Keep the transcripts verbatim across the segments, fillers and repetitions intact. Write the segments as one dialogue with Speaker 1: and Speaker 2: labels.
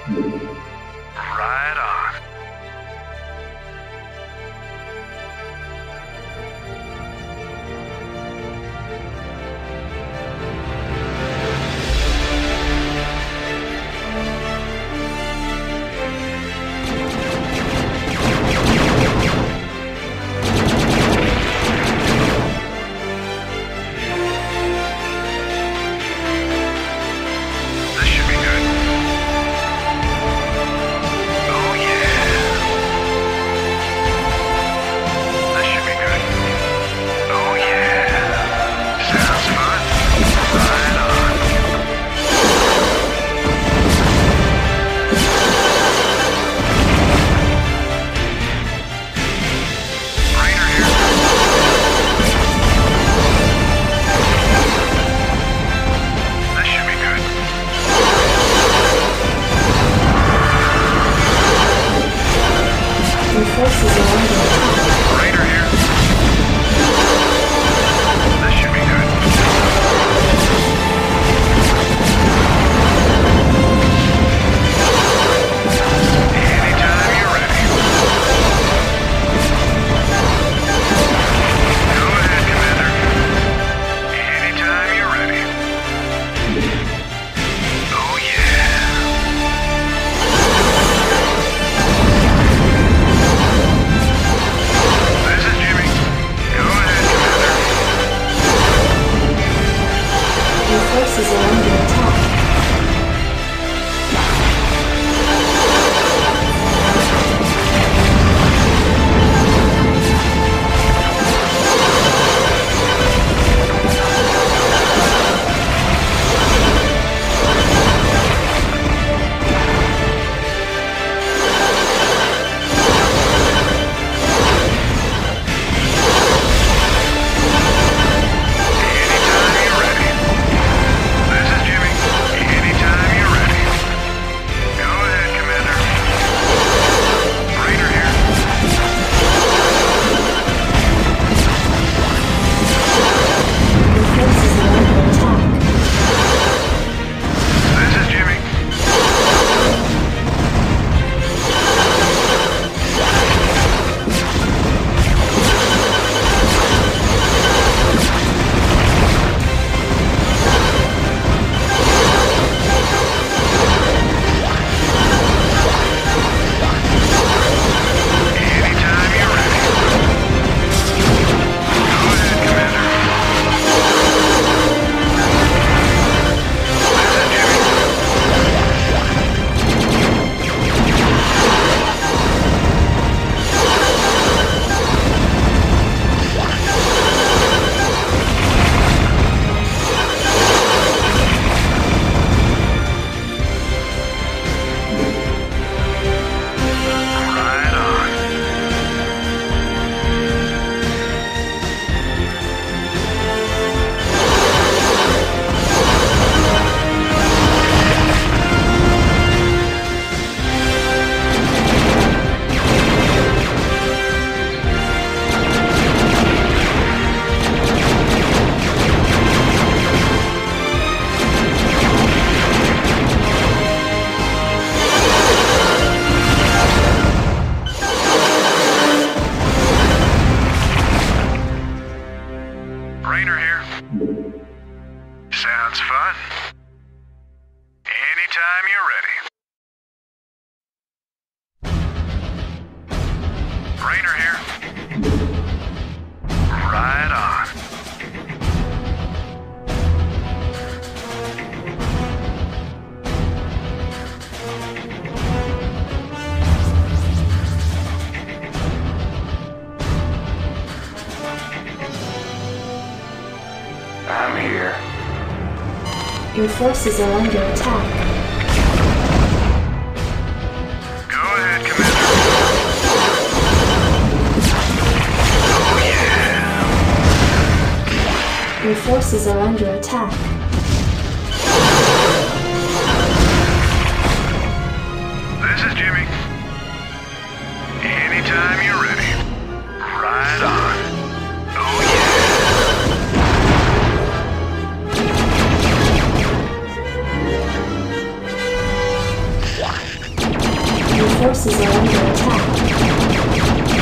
Speaker 1: Right on. This should be good. Oh yeah. This should be good. Oh yeah. Sounds fun. Right on. Rainer here. This should be good.
Speaker 2: Your forces are under attack.
Speaker 1: Rainer here. This should be good. Anytime you're ready. Go ahead, Commander. Anytime you're ready. Oh yeah. This is Jimmy. Go ahead, Commander.
Speaker 2: Your forces are under attack.
Speaker 1: Anytime you're ready. This is Jimmy. Anytime you're ready. Go ahead, Commander. Rainer here.
Speaker 2: Your forces are under attack.
Speaker 1: This is Jimmy. Anytime you're ready. Go ahead, Commander. This is Jimmy. Right on. Rainer here. Sounds fun. Anytime you're ready. Rainer here. Right on. I'm here.
Speaker 2: Your forces are under attack.
Speaker 1: Go ahead, Commander. Oh yeah.
Speaker 2: Your forces are under attack.
Speaker 1: This is Jimmy. Anytime you're ready. Right on. Oh yeah.
Speaker 2: forces are under attack.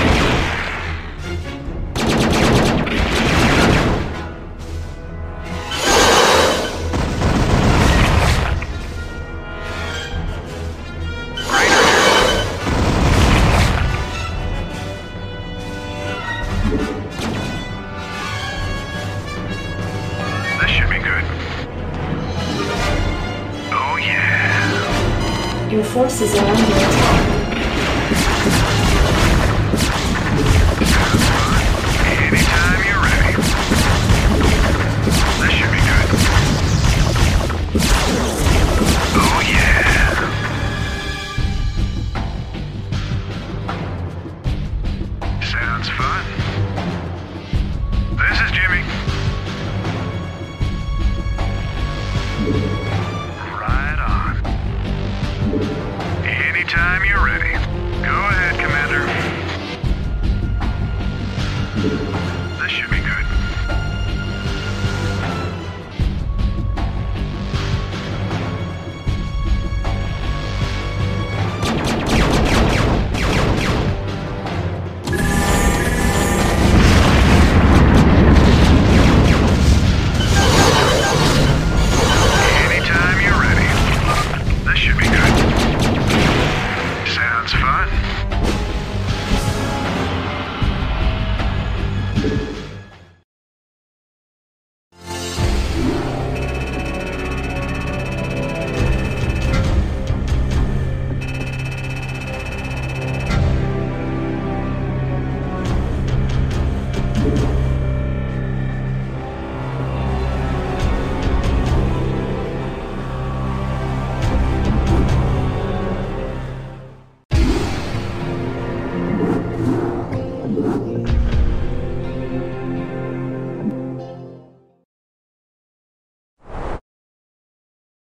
Speaker 1: This should be good. Oh yeah.
Speaker 2: Your forces are under attack.